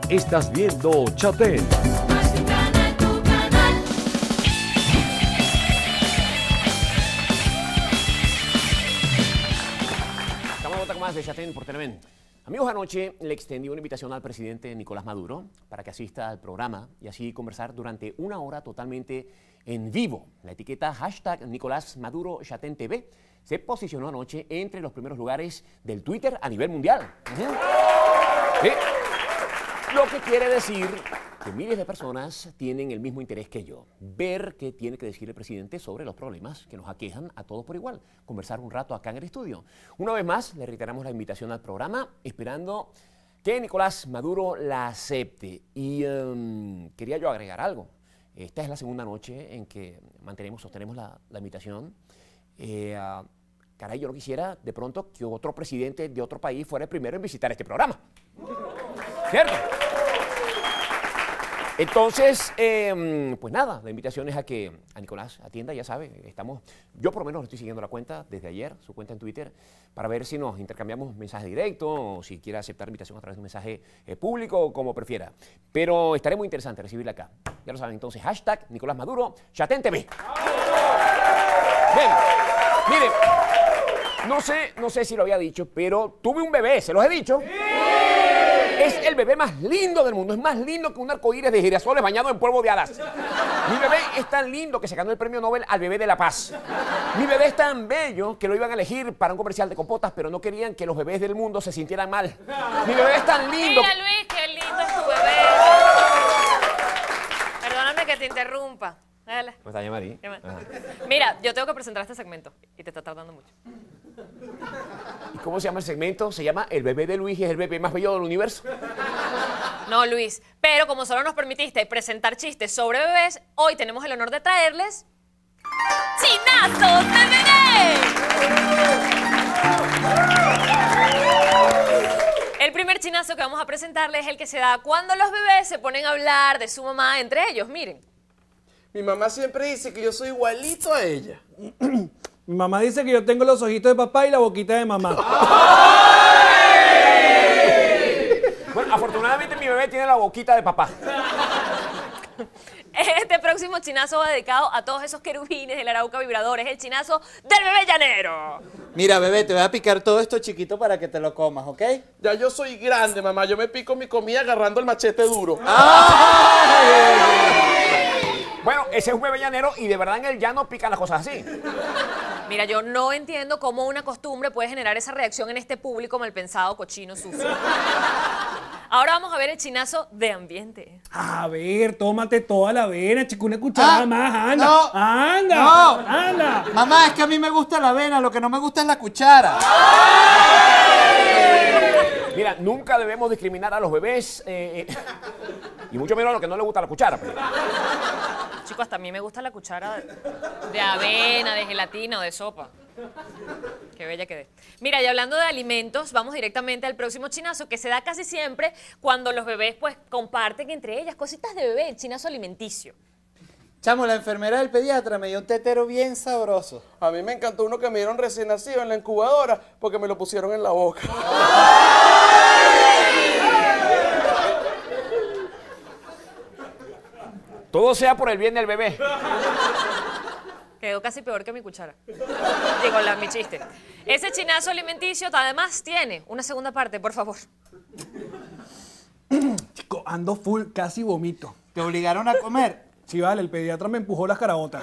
Estás viendo Chatén. Estamos de vuelta con más de Chatén por Televen. Amigos, anoche le extendí una invitación al presidente Nicolás Maduro para que asista al programa y así conversar durante una hora totalmente en vivo. La etiqueta hashtag Nicolás Maduro Chatén TV se posicionó anoche entre los primeros lugares del Twitter a nivel mundial. ¿Sí? Lo que quiere decir que miles de personas tienen el mismo interés que yo, ver qué tiene que decir el presidente sobre los problemas que nos aquejan a todos por igual, conversar un rato acá en el estudio. Una vez más, le reiteramos la invitación al programa, esperando que Nicolás Maduro la acepte. Y quería yo agregar algo. Esta es la segunda noche en que sostenemos la invitación. Caray, yo no quisiera de pronto que otro presidente de otro país fuera el primero en visitar este programa. ¿Cierto? Entonces, pues nada, la invitación es a que a Nicolás atienda, ya sabe, yo por lo menos le estoy siguiendo la cuenta desde ayer, su cuenta en Twitter, para ver si nos intercambiamos mensaje directo o si quiere aceptar la invitación a través de un mensaje público, como prefiera. Pero estaré muy interesante recibirla acá. Ya lo saben, entonces, hashtag Nicolás Maduro, Chatén TV. Bien, miren, no sé si lo había dicho, pero tuve un bebé, ¿se los he dicho? Es el bebé más lindo del mundo, es más lindo que un arcoíris de girasoles bañado en polvo de hadas. Mi bebé es tan lindo que se ganó el premio Nobel al bebé de la paz. Mi bebé es tan bello que lo iban a elegir para un comercial de compotas, pero no querían que los bebés del mundo se sintieran mal. Mi bebé es tan lindo. Mira, Luis, qué lindo es tu bebé. Perdóname que te interrumpa. Dale. ¿Cómo estás, Yamari? Mira, yo tengo que presentar este segmento y te está tardando mucho. ¿Y cómo se llama el segmento? Se llama El bebé de Luis y es el bebé más bello del universo. No, Luis, pero como solo nos permitiste presentar chistes sobre bebés, hoy tenemos el honor de traerles... ¡Chinazos de bebé! El primer chinazo que vamos a presentarles es el que se da cuando los bebés se ponen a hablar de su mamá entre ellos. Miren. Mi mamá siempre dice que yo soy igualito a ella. Mi mamá dice que yo tengo los ojitos de papá y la boquita de mamá. Bueno, afortunadamente mi bebé tiene la boquita de papá. Este próximo chinazo va dedicado a todos esos querubines del Arauca vibradores, el chinazo del bebé llanero. Mira, bebé, te voy a picar todo esto chiquito para que te lo comas, ¿ok? Ya yo soy grande, mamá. Yo me pico mi comida agarrando el machete duro. Bueno, ese es un bebé llanero y de verdad en el llano pican las cosas así. Mira, yo no entiendo cómo una costumbre puede generar esa reacción en este público mal pensado, cochino, sucio. Ahora vamos a ver el chinazo de ambiente. A ver, tómate toda la avena, chico, una cucharada más, anda. No, anda, no. anda. Mamá, es que a mí me gusta la avena, lo que no me gusta es la cuchara. Mira, nunca debemos discriminar a los bebés y mucho menos a los que no les gusta la cuchara. Pues. Chicos, hasta a mí me gusta la cuchara de avena, de gelatina o de sopa. Qué bella quedé. Mira, y hablando de alimentos, vamos directamente al próximo chinazo que se da casi siempre cuando los bebés pues comparten entre ellas cositas de bebé, el chinazo alimenticio. Chamo, la enfermera del pediatra me dio un tetero bien sabroso. A mí me encantó uno que me dieron recién nacido en la incubadora porque me lo pusieron en la boca. Todo sea por el bien del bebé. Quedó casi peor que mi cuchara. Digo, mi chiste. Ese chinazo alimenticio además tiene una segunda parte, por favor. Chico, ando full, casi vomito. ¿Te obligaron a comer? Sí, vale, el pediatra me empujó las caraotas.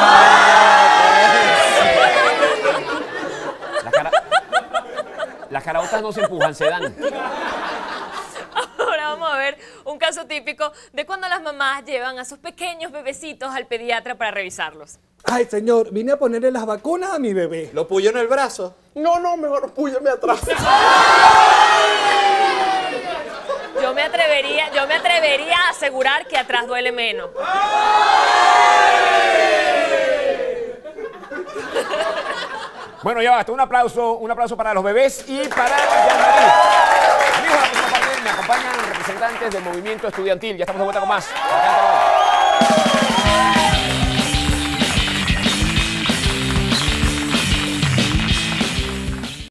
Las caraotas no se empujan, se dan. Ahora vamos a ver un caso típico de cuando las mamás llevan a sus pequeños bebecitos al pediatra para revisarlos. Ay, señor, vine a ponerle las vacunas a mi bebé. ¿Lo puyó en el brazo? No, mejor púyame atrás. Yo me atrevería a asegurar que atrás duele menos. Bueno, ya basta. Un aplauso para los bebés y para Jean-Marie. Amigos, la próxima parte me acompañan representantes del movimiento estudiantil. Ya estamos de vuelta con más.